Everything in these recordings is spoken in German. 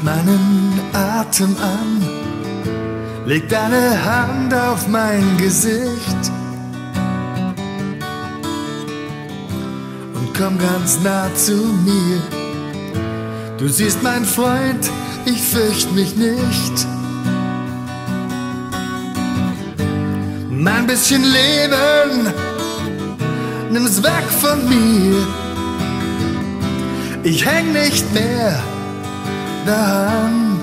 meinen Atem an, leg deine Hand auf mein Gesicht und komm ganz nah zu mir. Du siehst, mein Freund, ich fürcht mich nicht. Mein bisschen Leben, nimm's weg von mir. Ich häng nicht mehr daran.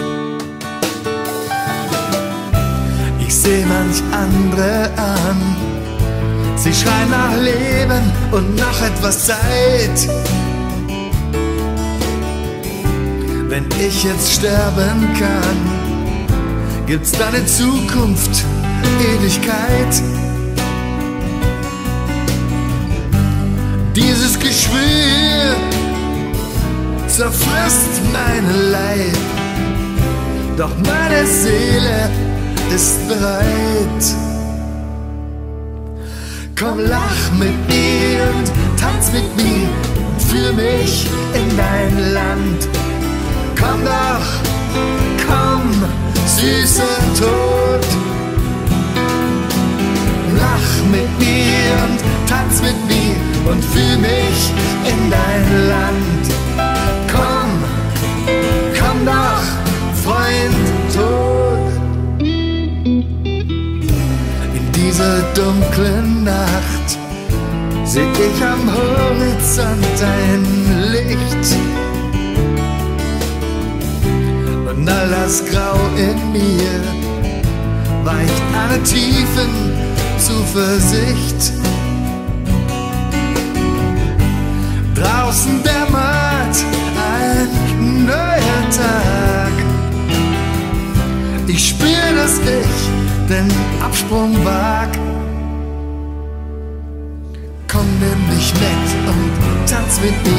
Ich seh manch andere an, sie schreien nach Leben und nach etwas Zeit. Wenn ich jetzt sterben kann, gibt's da eine Zukunft, Ewigkeit. Dieses Geschwür zerfrisst meinen Leib, doch meine Seele ist bereit. Komm, lach mit mir und tanz mit mir und führ mich in dein Land. Komm doch, komm, süßer Tod. Lach mit mir und tanz mit mir und führ mich in dein Land. Komm, komm doch, Freund Tod. In dieser dunklen Nacht seh ich am Horizont ein Licht. Und all das Grau in mir weicht einer tiefen Zuversicht. Draußen dämmert ein neuer Tag. Ich spür, dass ich den Absprung wag. Komm, nimm mich mit und tanz mit mir